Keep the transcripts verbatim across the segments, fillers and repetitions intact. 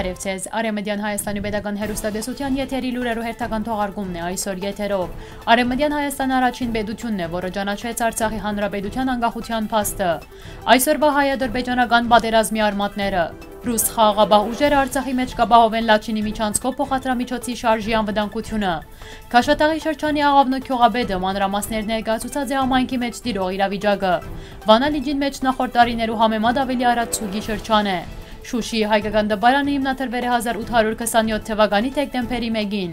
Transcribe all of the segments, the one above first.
Բարև ձեզ, Արևմտյան Հայաստանի պետական հեռուստատեսության եթերի լուրերու հերթական թողարկումն է այսօր եթերով։ Արևմտյան Հայաստանի առաջին պետությունն է, որը ճանաչեց Արցախի հանրապետության անկախության փաստը։ Այսօրվա հայ-ադրբեջանական պատերազմի արմատները։ Ռուս խաղաղապահ ուժերը Արցախի մեջ կապահովեն Լաչինի միջանցքով փոխադրամիջոցի շարժի անվտանգությունը։ Քաշաթաղի շրջանի Աղավնո Քյողաբեդը մանրամասներ ներկայացուցած է համայնքի մեջ տիրող իրավիճակը։ Վանալիջին մեջ նախորդ տարիներու համեմատ ավելի արագ ցուգի շրջան է։ Շուշիի հայկական դպարանը հիմնադրվել է հազար ութ հարյուր քսաներորդ թվականի դեկտեմբերի մեկին։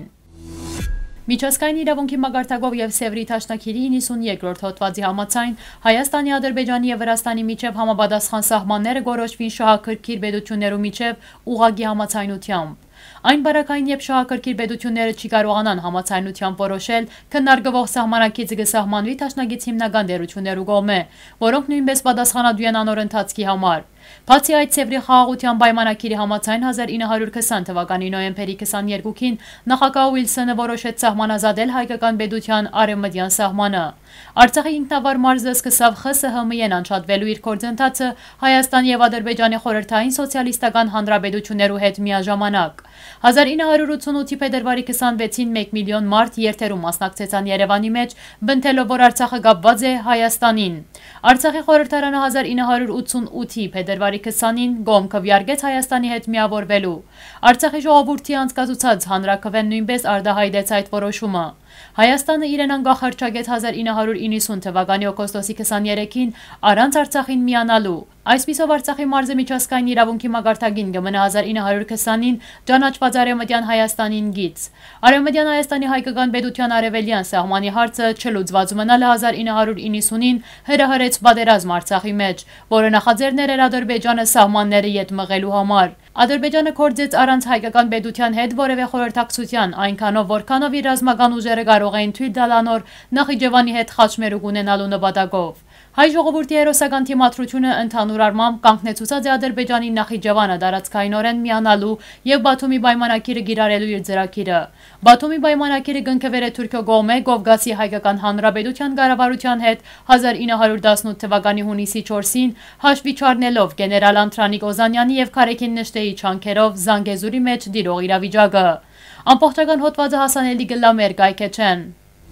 Միջազգային իրավունքի մագարտակով եւ Սևրի Թաշնակիրի իննսունյոթերորդ հոդվածի համաձայն Հայաստանի, Ադրբեջանի եւ Վրաստանի միջև համապատասխան սահմանները գորոշվին շահագրգիռ պետություններու միջև ուղղակի համաձայնությամբ։ Այն բարակային երբ շահագրգիռ պետությունները չի կարողանան համաձայնությամբ որոշել, քննարկվող սահմանակիցը կսահմանվի Թաշնագից հիմնական դերություններու կողմէ, որոնք նույնպես պատասխանատու են անոր ընթացքի համար։ Բացի այդ, Սևրի խաղաղության պայմանագիրի համաձայն հազար ինը հարյուր քսան թվականի նոյեմբերի քսաներկուին նախագահ Ուիլսոնը որոշեց սահմանազատել հայկական պետության արևմտյան սահմանը։ Արցախի ինքնավար մարզը սկսավ ԽՍՀՄ-ին անջատվելու իր գործընթացը Հայաստանի եւ Ադրբեջանի խորհրդային սոցիալիստական հանրապետություններու հետ միաժամանակ։ հազար ինը հարյուր ութսունութի փետրվարի քսանվեցին մեկ միլիոն մարդ երթերու մասնակցեցան Երևանի մեջ, բնթելով, որ Արցախը կապված է Հայաստանին։ Արցախի խորհրդարանը հազար ինը հարյուր ութսունութի փետրվարի քսանին գոմ քվեարկեց Հայաստանի հետ միավորվելու։ Արցախի ժողովրդի անցկացուցած հանրաքվեն նույնպես արդահայտեց այդ որոշումը։ Հայաստանը իրեն անկախ հռչակեց հազար ինը հարյուր իննսուն թվականի օգոստոսի քսաներեքին առանց Արցախին միանալու։ Այսպիսով Արցախի մարզը միջազգային իրավունքի մագարտակին կմնա հազար ինը հարյուր քսանին ճանաչված Արևմտյան Հայաստանին գից։ Արևմտյան Հայաստանի հայկական պետության արևելյան սահմանի հարցը չլուծված մնալը հազար ինը հարյուր իննսունին հրահրեց պատերազմ Արցախի մեջ, որը նախաձեռնել էր Ադրբեջանը սահմանները ետ մղելու համար։ Ադրբեջանը կործեց առանց հայկական պետության հետ որևէ խորհրդակցության, այնքանով որքանով իր ռազմական ուժերը կարող էին թույլ տալ անոր Նախիջևանի հետ խաչմերուկ ունենալու նպատակով։ Հայ ժողովրդի հերոսական թիմադրությունը ընդհանուր առմամբ կանգնեցուցած է Ադրբեջանի Նախիջևանը տարածքայնորեն միանալու եւ Բաթումի պայմանագիրը կիրառելու իր ծրագիրը։ Բաթումի պայմանագիրը կնքվել է Թուրքիո կողմէ Կովկասի հայկական հանրապետության կառավարության հետ հազար ինը հարյուր տասնութ թվականի հունիսի չորսին, հաշվի չառնելով գեներալ Անդրանիկ Օզանյանի եւ Քարեքին Նշտեի չանքերով Զանգեզուրի մեջ տիրող իրավիճակը։ Ամբողջական հոդվածը հասանելի կլամեր կայքեչեն։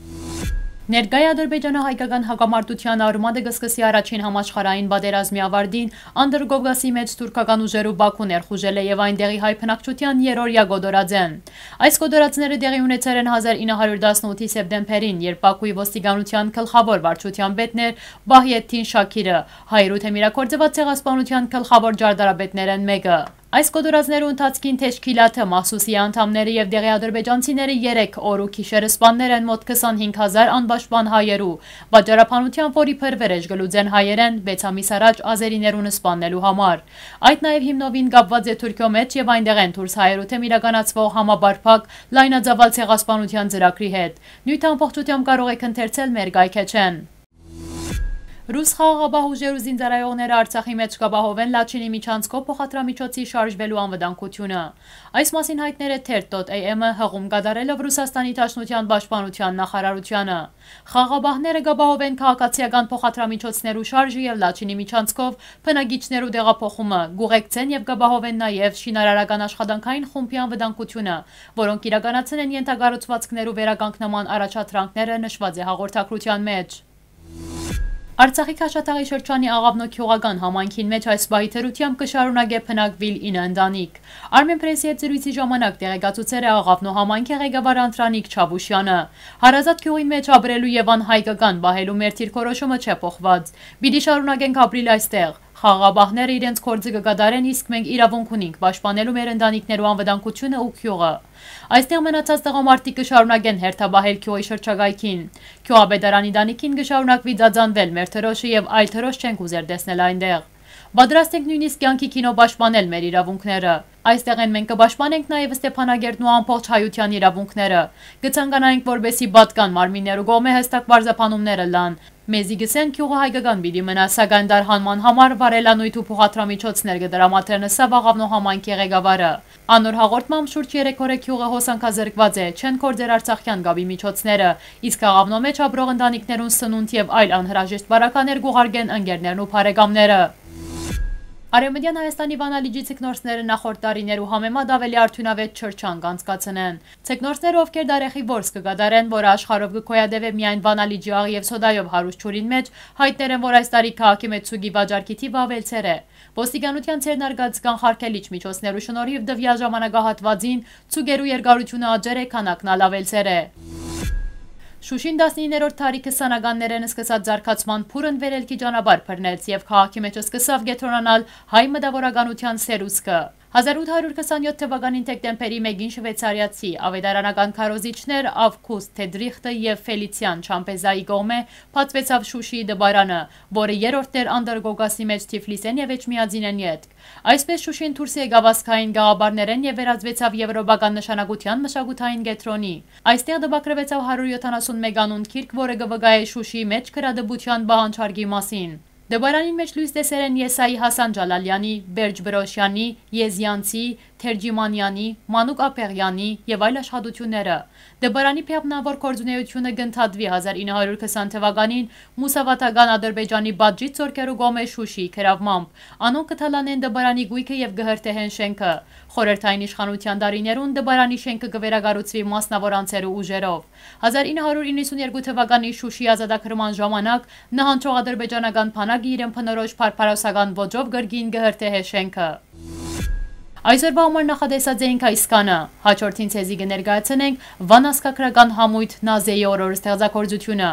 Ներկայ ադրբեջանա-հայկական հակամարտության արմատը կսկսի առաջին համաշխարհային պատերազմի ավարտին Անդրկովկասի մեջ թուրքական ուժերու Բաքու ներխուժել է եւ այնտեղի հայ բնակչության երրորդյա գոդորածեն։ Այս գոդորածները տեղի ունեցել են հազար ինը հարյուր տասնութի սեպտեմբերին, երբ Բաքուի ոստիկանության գլխավոր վարչության պետն էր Բահյեթին Շաքիրը, հայրութ հեմիրակորձված ցեղասպանության գլխավոր ջարդարապետներն մեկը։ Այս գոդորածներու ընթացքին Թեշքիլաթը, Մահսուսի անդամները եւ դեղի ադրբեջանցիները երեք օր ու գիշերը սպաններ են մոտ քսանհինգ հազար անպաշտպան հայերու, վաճառափանության որի փրվերեջ գլուձեն հայերեն վեց ամիս առաջ ազերիներուն սպաննելու համար։ Այդ նաեւ հիմնովին կապված է Թուրքիո մեջ եւ այնտեղ են դուրս հայերութեմ իրականացվող համաբարփակ լայնածավալ ցեղասպանության ծրագրի հետ։ Նույն ամբողջությամբ կարող եք ընթերցել մեր գայքեչեն։ Ռուս խաղաղապահ ուժերու զինծառայողները Արցախի մեջ կապահովեն Լաչինի միջանցքով փոխադրամիջոցի շարժվելու անվտանգությունը։ Այս մասին հայտնել է թերթ.am-ը հղում կատարելով Ռուսաստանի Դաշնության պաշտպանության նախարարությանը։ Խաղաղապահները կապահովեն քաղաքացիական փոխադրամիջոցներու շարժը եւ Լաչինի միջանցքով բնակիչներու տեղափոխումը, գուղեկցեն եւ կապահովեն նաեւ շինարարական աշխատանքային խումբի անվտանգությունը, որոնք իրականացնեն ենթակառուցվածքներու վերականգնման առաջադրանքները նշված է հաղորդակցության մեջ։ Արցախի Քաշաթաղի շրջանի Աղավնո Քյողական համայնքին մեջ այս բահի թերությամբ կշարունակե փնակվիլ ինը ընտանիք։ Armen Press-ի հետ զրույցի ժամանակ տեղեկացուցել է Աղավնո համայնքի ղեկավար Անդրանիկ Չաբուշյանը։ Հարազատ գյուղին մեջ ապրելու եւ անհայկական բահելու մեր թիրքորոշումը չէ փոխված։ Պիտի շարունակենք ապրիլ այստեղ։ Խաղաղապահները իրենց գործը կկատարեն, իսկ մենք իրավունք ունենք պաշտպանելու մեր ընտանիքներու անվտանգությունը ու գյուղը։ Այստեղ մնացած տղամարդիկ կշարունակեն հերթաբահել գյուղի շրջակայքին։ Գյուղապետարանի տանիքին կշարունակվի ձանձանվել մեր թրոշը եւ այլ թրոշ չենք ուզեր տեսնել այնտեղ։ Պատրաստ ենք նույնիսկ կյանքի կինո պաշտպանել մեր իրավունքները։ Այստեղ են մենք կպաշտպանենք նաև Ստեփանագերդն ու ամբողջ հայության իրավունքները։ Կցանկանայինք, որբեսի բատկան մարմիններու կողմէ հստակ բարձապանումները լան։ Մեզի գսեն գյուղը հայկական պիտի մնա, սակայն դարհանման համար վարելանույթ ու փոխադրամիջոցներ կդրամատրեն ըստ Աղավնո համայնքի ղեկավարը։ Անոր հաղորդմամբ շուրջ երեք օր է գյուղը հոսանքազրկված է, չեն կորձեր արցախյան գաբի միջոցները, իսկ Աղավնո մեջ ապրող ընտանիքներուն սնունդ եւ այլ անհրաժեշտ բարականեր գուղարկեն ընկերներն ու բարեկամները։ Արևմտյան Հայաստանի վանալիջի ցիկնորսները նախորդ տարիներու համեմատ ավելի արդյունավետ չրչանք անցկացնեն։ Ցիկնորսները, ովքեր դարեխի որս կգադարեն, որը աշխարհով կգոյադևե միայն վանալիջի աղ եւ սոդայով հարուստ ջուրին մեջ, հայտներ են, որ այս տարի քաղաքի մեջ ցուգի վաճառքի թիվը ավելցեր է։ Ոստիկանության ցերնարգած կանխարգելիչ միջոցներու շնորհիվ դվյալ ժամանակահատվածին ցուգերու երկարությունը աճեր է, քանակն ավելցեր է։ Շուշին տասնիններորդ դարի քսանականներեն սկսած զարգացման փուրն վերելքի ճանապարհ բռնեց եւ քաղաքի մեջ սկսավ գետրոնանալ հայ մտավորականության սերուցքը։ հազար ութ հարյուր քսանյոթ թվականին դեկտեմբերի մեկին շվեյցարիացի ավետարանական քարոզիչներ Ավգուստ Թեդրիխտը եւ Ֆելիցիան Չամպեզայի կողմէ բացվեցավ Շուշիի դպարանը, որը երրորդն էր Անդրգոգասի մեջ Թիֆլիսեն եւ Էջմիածինեն յետք։ Այսպես Շուշին դուրս եկավ ազգային գաղաբարներեն եւ վերածվեցավ եվրոպական նշանակության մշակութային կենտրոնի։ Այստեղ դպակրվեցավ հարյուր յոթանասունմեկ անուն գիրք, որը կվկայե Շուշիի մեջ քրադպության բանջարքի մասին։ Դպարանին մեջ լույս տեսել են Եսայի Հասան Ջալալյանի, Բերջ Բրոշյանի, Եզյանցի, Թերջիմանյանի, Մանուկ Ափեղյանի եւ այլ աշխատությունները։ Դպարանի փեղմնավոր գործունեությունը կընդհատվի հազար ինը հարյուր քսան թվականին Մուսավաթական Ադրբեջանի բաժի ծորքերու կողմէ Շուշիի քրավմամբ։ Անոնք կթալանեն դպարանի գույքը եւ կհրթեհեն շենքը։ Խորհրդային իշխանության տարիներուն դպարանի շենքը կվերակառուցվի մասնավոր անձերու ուժերով։ հազար ինը հարյուր իննսունյերկու թվականի Շուշի ազատագրման ժամանակ նահանջող ադրբեջանական բանակը իրեն փնորոշ փարփարոսական ոճով գրգին կհրթեհե շենքը։ Այսօրվա համար նախատեսած էինք այսքանը, հաջորդին ցեզի կներկայացնենք վանասկակրական համույթ Նազեի օրոր ստեղծագործությունը։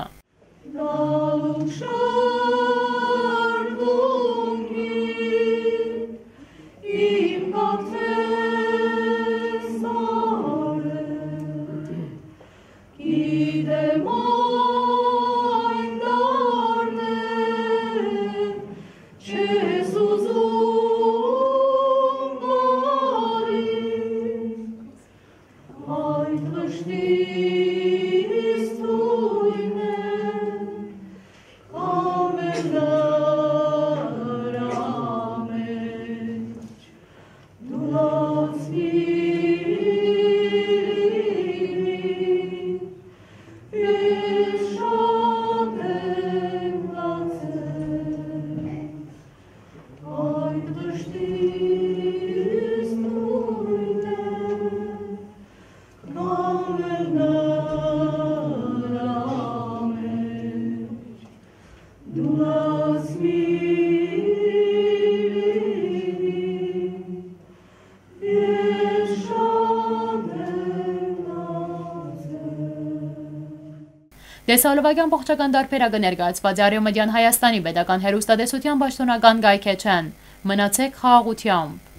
Դեսալովակյան փոխչական դարբերակը ներկայացված է Արևմտյան Հայաստանի պետական հեռուստատեսության պաշտոնական կայքեջեն։ Մնացեք խաղաղությամբ։